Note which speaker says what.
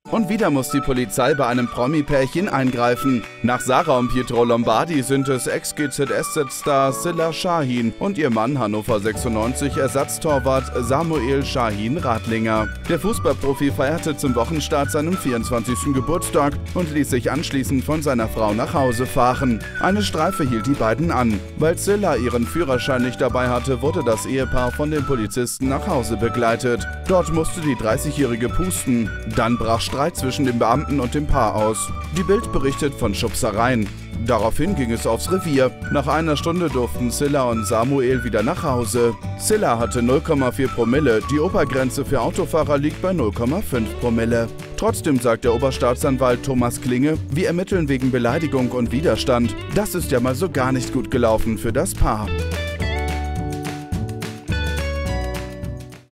Speaker 1: Und wieder muss die Polizei bei einem Promi-Pärchen eingreifen. Nach Sarah und Pietro Lombardi sind es Ex-GZSZ-Star Cilla Şahin und ihr Mann Hannover 96 Ersatztorwart Samuel Şahin Radlinger. Der Fußballprofi feierte zum Wochenstart seinen 24. Geburtstag und ließ sich anschließend von seiner Frau nach Hause fahren. Eine Streife hielt die beiden an. Weil Cilla ihren Führerschein nicht dabei hatte, wurde das Ehepaar von den Polizisten nach Hause begleitet. Dort musste die 30-Jährige pusten. Dann brach Streit zwischen dem Beamten und dem Paar aus. Die Bild berichtet von Schubsereien. Daraufhin ging es aufs Revier. Nach einer Stunde durften Cilla und Samuel wieder nach Hause. Cilla hatte 0,4 Promille, die Obergrenze für Autofahrer liegt bei 0,5 Promille. Trotzdem sagt der Oberstaatsanwalt Thomas Klinge, wir ermitteln wegen Beleidigung und Widerstand. Das ist ja mal so gar nicht gut gelaufen für das Paar.